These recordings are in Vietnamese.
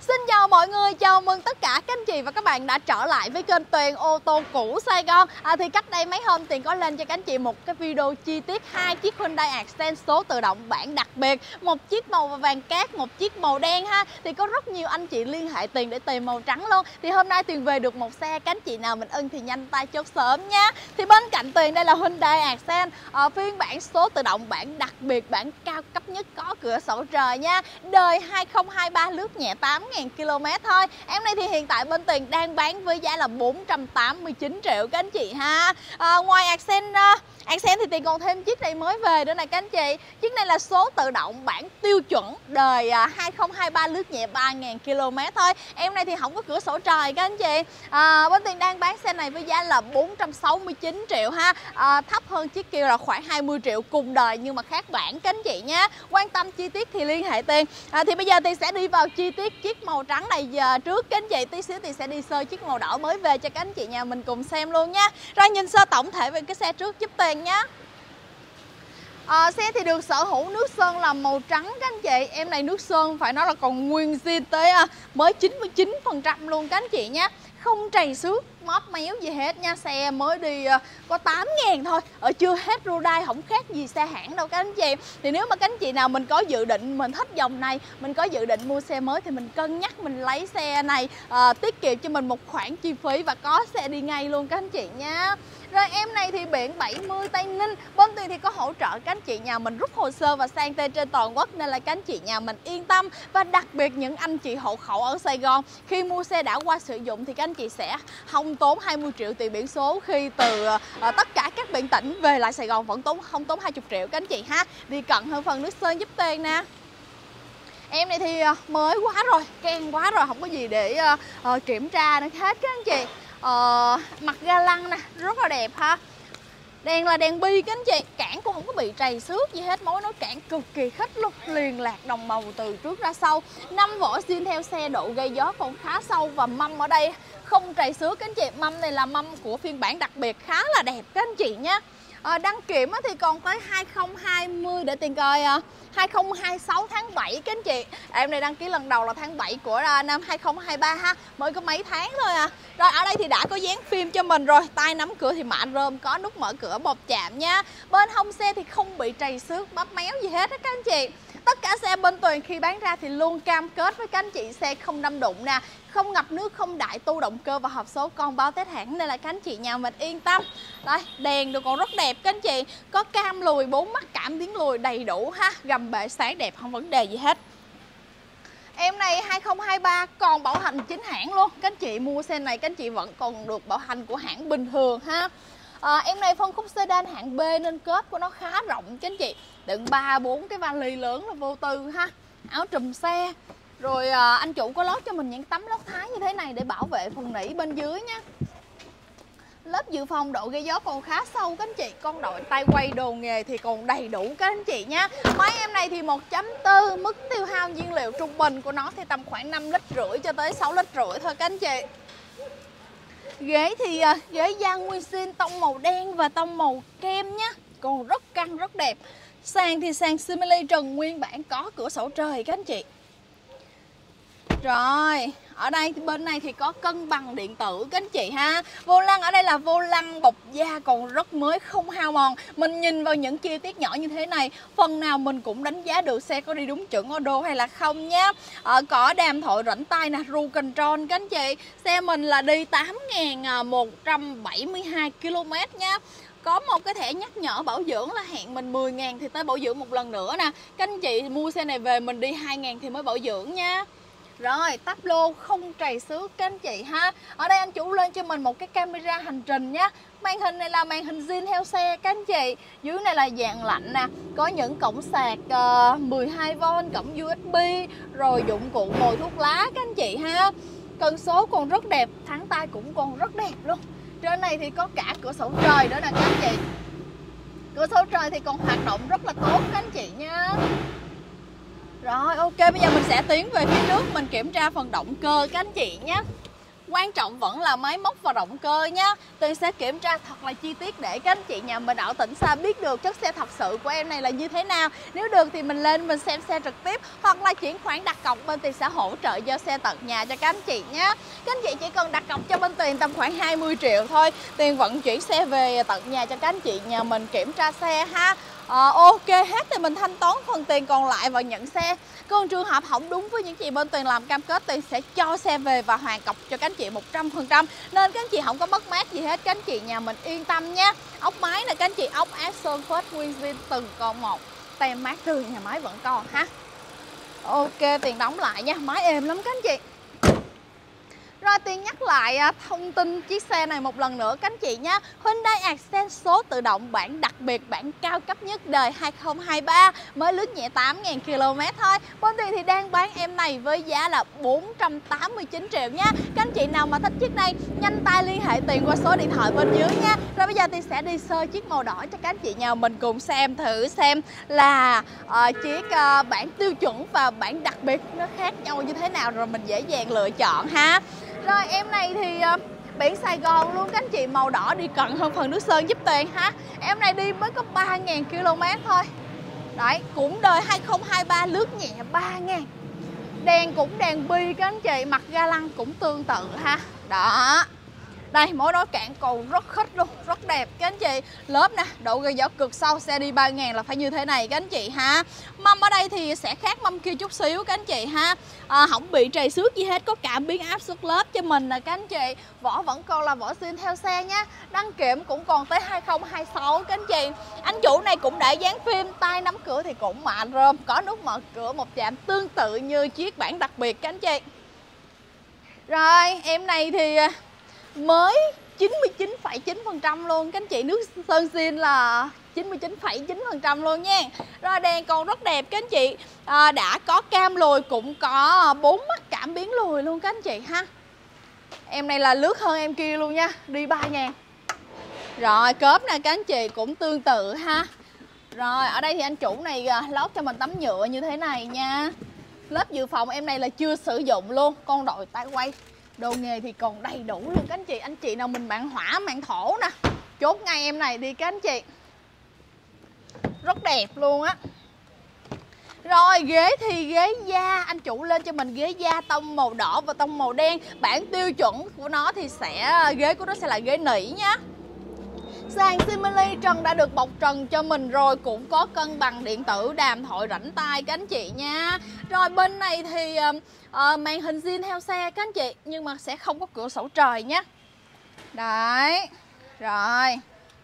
Xin chào mọi người, chào mừng tất cả các anh chị và các bạn đã trở lại với kênh Tuyền ô tô cũ Sài Gòn. Thì cách đây mấy hôm Tuyền có lên cho các anh chị một cái video chi tiết hai chiếc Hyundai Accent số tự động bản đặc biệt, một chiếc màu vàng cát, một chiếc màu đen ha. Thì có rất nhiều anh chị liên hệ Tuyền để tìm màu trắng luôn. Thì hôm nay Tuyền về được một xe, các anh chị nào mình ưng thì nhanh tay chốt sớm nha. Thì bên cạnh Tuyền đây là Hyundai Accent phiên bản số tự động bản đặc biệt, bản cao cấp nhất có cửa sổ trời nha. Đời 2023, lướt nhẹ 8.000 km thôi. Em này thì hiện tại bên Tuyền đang bán với giá là 489 triệu các anh chị ha. Ngoài Accent thì Tuyền còn thêm chiếc này mới về nữa này các anh chị. Chiếc này là số tự động bản tiêu chuẩn, đời 2023, lướt nhẹ 3.000 km thôi. Em này thì không có cửa sổ trời các anh chị. Bên Tuyền đang bán xe này với giá là 469 triệu ha. Thấp hơn chiếc kia là khoảng 20 triệu cùng đời nhưng mà khác bản các anh chị nha. Quan tâm chi tiết thì liên hệ Tuyền. Thì bây giờ Tuyền sẽ đi vào chi tiết chiếc màu trắng này trước các anh chị. Tí xíu Tuyền sẽ đi sơ chiếc màu đỏ mới về cho các anh chị nhà mình cùng xem luôn nha. Rồi nhìn sơ tổng thể về cái xe trước giúp Tuyền nhé. Xe thì được sở hữu nước sơn là màu trắng các anh chị. Em này nước sơn phải nói là còn nguyên zin tới mới 99% luôn các anh chị nhé. Không trầy xước, móp méo gì hết nha. Xe mới đi có 8.000 thôi. Ở chưa hết Hyundai, không khác gì xe hãng đâu các anh chị. Thì nếu mà các anh chị nào mình có dự định, mình thích dòng này, mình có dự định mua xe mới thì mình cân nhắc mình lấy xe này, tiết kiệm cho mình một khoản chi phí và có xe đi ngay luôn các anh chị nha. Rồi em này thì biển 70 Tây Ninh. Bên Tuyền thì có hỗ trợ các anh chị nhà mình rút hồ sơ và sang tên trên toàn quốc, nên là các anh chị nhà mình yên tâm. Và đặc biệt những anh chị hộ khẩu ở Sài Gòn, khi mua xe đã qua sử dụng thì các anh chị sẽ không tốn 20 triệu tiền biển số. Khi từ tất cả các biển tỉnh về lại Sài Gòn vẫn không tốn 20 triệu các anh chị ha. Đi cận hơn phần nước sơn giúp Tuyền nè. Em này thì mới quá rồi, keng quá rồi, không có gì để kiểm tra nữa hết các anh chị. Mặt ga lăng nè, rất là đẹp ha. Đèn là đèn bi các anh chị. Cản cũng không có bị trầy xước gì hết. Mối nối cản cực kỳ khít luôn, liền lạc đồng màu từ trước ra sau. 5 vỏ zin theo xe, độ gây gió còn khá sâu. Và mâm ở đây không trầy xước các anh chị. Mâm này là mâm của phiên bản đặc biệt, khá là đẹp các anh chị nhé. Đăng kiểm thì còn tới 2020 để Tuyền coi 2026 tháng 7 các anh chị. Em này đăng ký lần đầu là tháng 7 của năm 2023 ha. Mới có mấy tháng thôi à. Rồi ở đây thì đã có dán phim cho mình rồi. Tay nắm cửa thì mạ rơm, có nút mở cửa bọc chạm nha. Bên hông xe thì không bị trầy xước, bắp méo gì hết á các anh chị. Tất cả xe bên Tuyền khi bán ra thì luôn cam kết với các anh chị xe không đâm đụng nè, không ngập nước, không đại tu động cơ và hộp số con báo Tết hãng, nên là các anh chị nhà mình yên tâm. Đây, đèn được còn rất đẹp các anh chị. Có cam lùi, 4 mắt cảm biến lùi đầy đủ ha. Gầm bệ sáng đẹp, không vấn đề gì hết. Em này 2023 còn bảo hành chính hãng luôn. Các anh chị mua xe này các anh chị vẫn còn được bảo hành của hãng bình thường ha. Em này phân khúc sedan hạng B nên kết của nó khá rộng các anh chị. Đựng 3-4 cái vali lớn là vô tư ha. Áo trùm xe. Rồi anh chủ có lót cho mình những tấm lót thái như thế này để bảo vệ phần nỉ bên dưới nha. Lớp dự phòng độ gây gió còn khá sâu các anh chị. Con đội tay quay đồ nghề thì còn đầy đủ các anh chị nha. Máy em này thì 1.4, mức tiêu hao nhiên liệu trung bình của nó thì tầm khoảng 5,5 lít cho tới 6,5 lít thôi các anh chị. Ghế thì ghế da nguyên zin, tông màu đen và tông màu kem nhá. Còn rất căng, rất đẹp. Sàn thì sàn Simile trần nguyên bản, có cửa sổ trời các anh chị. Rồi, ở đây bên này thì có cân bằng điện tử các anh chị ha. Vô lăng ở đây là vô lăng bọc da còn rất mới, không hao mòn. Mình nhìn vào những chi tiết nhỏ như thế này, phần nào mình cũng đánh giá được xe có đi đúng chuẩn Euro hay là không nhé. Có đàm thoại rảnh tay nè, cruise control các anh chị. Xe mình là đi 8.172 km nha. Có một cái thẻ nhắc nhở bảo dưỡng là hẹn mình 10.000 thì tới bảo dưỡng một lần nữa nè. Các anh chị mua xe này về mình đi 2.000 thì mới bảo dưỡng nha. Rồi, táp lô không trầy xước các anh chị ha. Ở đây anh chủ lên cho mình một cái camera hành trình nhé. Màn hình này là màn hình zin theo xe các anh chị. Dưới này là dàn lạnh nè. Có những cổng sạc 12V, cổng USB. Rồi dụng cụ mồi thuốc lá các anh chị ha. Cần số còn rất đẹp, thắng tay cũng còn rất đẹp luôn. Trên này thì có cả cửa sổ trời nữa nè các anh chị. Cửa sổ trời thì còn hoạt động rất là tốt các anh chị nha. Rồi ok, bây giờ mình sẽ tiến về phía trước, mình kiểm tra phần động cơ các anh chị nhé. Quan trọng vẫn là máy móc và động cơ nhá. Tuyền sẽ kiểm tra thật là chi tiết để các anh chị nhà mình ở tỉnh xa biết được chất xe thật sự của em này là như thế nào. Nếu được thì mình lên mình xem xe trực tiếp, hoặc là chuyển khoản đặt cọc, bên Tuyền sẽ hỗ trợ giao xe tận nhà cho các anh chị nhé. Các anh chị chỉ cần đặt cọc cho bên Tuyền tầm khoảng 20 triệu thôi, Tuyền vận chuyển xe về tận nhà cho các anh chị nhà mình kiểm tra xe ha. Ok hết thì mình thanh toán phần tiền còn lại và nhận xe. Còn trường hợp không đúng với những chị, bên Tuyền làm cam kết Tuyền sẽ cho xe về và hoàn cọc cho các anh chị 100%. Nên các anh chị không có mất mát gì hết, các anh chị nhà mình yên tâm nhé. Ốc máy là các anh chị ốc Action First nguyên zin từng con một, tem mát tươi, nhà máy vẫn còn ha. Ok, Tuyền đóng lại nha, máy êm lắm các anh chị. Rồi Tuyền nhắc lại thông tin chiếc xe này một lần nữa các anh chị nhé. Hyundai Accent số tự động bản đặc biệt, bản cao cấp nhất đời 2023, mới lướt nhẹ 8.000 km thôi. Bên Tuyền thì đang bán em này với giá là 489 triệu nha. Các anh chị nào mà thích chiếc này nhanh tay liên hệ Tuyền qua số điện thoại bên dưới nha. Rồi bây giờ Tuyền sẽ đi sơ chiếc màu đỏ cho các anh chị nhà mình cùng xem thử xem là chiếc bản tiêu chuẩn và bản đặc biệt nó khác nhau như thế nào, rồi mình dễ dàng lựa chọn ha. Rồi em này thì biển Sài Gòn luôn các anh chị, màu đỏ đi cận hơn phần nước sơn giúp Tuyền ha. Em này đi mới có 3.000 km thôi. Đấy, cũng đời 2023, lướt nhẹ 3.000. Đèn cũng đèn bi các anh chị, mặt ga lăng cũng tương tự ha. Đó. Đây, mỗi đối cản còn rất khít luôn, rất đẹp các anh chị. Lớp nè, độ gầy gió cực sâu, xe đi 3.000 là phải như thế này các anh chị ha. Mâm ở đây thì sẽ khác mâm kia chút xíu các anh chị ha. Không bị trầy xước gì hết, có cảm biến áp suất lớp cho mình nè các anh chị. Vỏ vẫn còn là vỏ zin theo xe nha. Đăng kiểm cũng còn tới 2026 các anh chị. Anh chủ này cũng đã dán phim, tay nắm cửa thì cũng mạ rơm, có nút mở cửa một chạm tương tự như chiếc bản đặc biệt các anh chị. Rồi, em này thì mới 99,9% luôn các anh chị, nước sơn zin là 99,9% luôn nha. Rồi đèn còn rất đẹp các anh chị, đã có cam lùi, cũng có 4 mắt cảm biến lùi luôn các anh chị ha. Em này là lướt hơn em kia luôn nha, đi 3.000. Rồi cốp nè các anh chị cũng tương tự ha. Rồi ở đây thì anh chủ này lót cho mình tấm nhựa như thế này nha. Lớp dự phòng em này là chưa sử dụng luôn, con đội tay quay, đồ nghề thì còn đầy đủ luôn các anh chị. Anh chị nào mình mạng hỏa, mạng thổ nè, chốt ngay em này đi các anh chị, rất đẹp luôn á. Rồi ghế thì ghế da, anh chủ lên cho mình ghế da tông màu đỏ và tông màu đen. Bản tiêu chuẩn của nó thì ghế của nó sẽ là ghế nỉ nhá. Sàn Simili, trần đã được bọc trần cho mình rồi, cũng có cân bằng điện tử, đàm thoại rảnh tay các anh chị nha. Rồi bên này thì màn hình zin theo xe các anh chị, nhưng mà sẽ không có cửa sổ trời nhé. Đấy. Rồi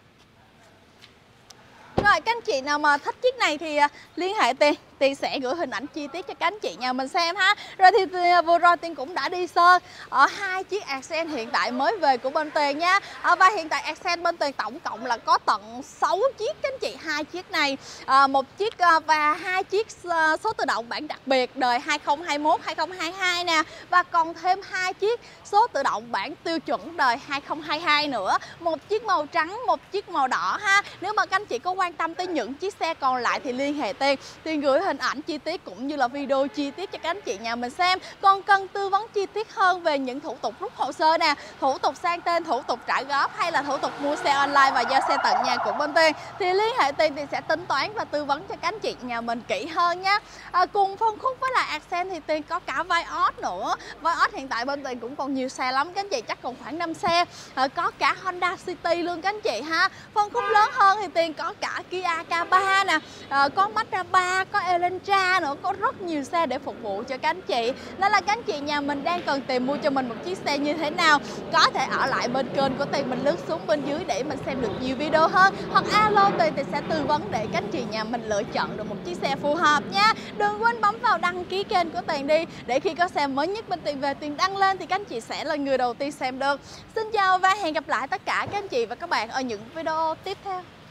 các anh chị nào mà thích chiếc này thì liên hệ Tiền sẽ gửi hình ảnh chi tiết cho các anh chị nhà mình xem ha. Rồi thì vừa rồi Tiền cũng đã đi sơ ở 2 chiếc Accent hiện tại mới về của bên Tiền nha. Và hiện tại Accent bên Tiền tổng cộng là có tận 6 chiếc các anh chị, 2 chiếc này, 1 chiếc và 2 chiếc số tự động bản đặc biệt đời 2021, 2022 nè, và còn thêm 2 chiếc số tự động bản tiêu chuẩn đời 2022 nữa, 1 chiếc màu trắng, 1 chiếc màu đỏ ha. Nếu mà các anh chị có quan tâm tới những chiếc xe còn lại thì liên hệ Tiền gửi hình ảnh chi tiết cũng như là video chi tiết cho các anh chị nhà mình xem. Còn cần tư vấn chi tiết hơn về những thủ tục rút hồ sơ nè, thủ tục sang tên, thủ tục trả góp hay là thủ tục mua xe online và giao xe tận nhà của bên Tiền thì liên hệ Tiền sẽ tính toán và tư vấn cho các anh chị nhà mình kỹ hơn nhé. Cùng phân khúc với lại Accent thì Tiền có cả Vios nữa. Vios hiện tại bên Tiền cũng còn nhiều xe lắm các anh chị, chắc còn khoảng 5 xe. Có cả Honda City luôn các anh chị ha. Phân khúc lớn hơn thì Tiền có cả Kia K3 nè, có Mazda 3, có Elantra nữa, có rất nhiều xe để phục vụ cho các anh chị. Nên là các anh chị nhà mình đang cần tìm mua cho mình một chiếc xe như thế nào, có thể ở lại bên kênh của Tiền, mình lướt xuống bên dưới để mình xem được nhiều video hơn, hoặc alo Tiền sẽ tư vấn để các anh chị nhà mình lựa chọn được một chiếc xe phù hợp nha. Đừng quên bấm vào đăng ký kênh của Tiền đi, để khi có xe mới nhất bên Tiền về Tiền đăng lên thì các anh chị sẽ là người đầu tiên xem được. Xin chào và hẹn gặp lại tất cả các anh chị và các bạn ở những video tiếp theo.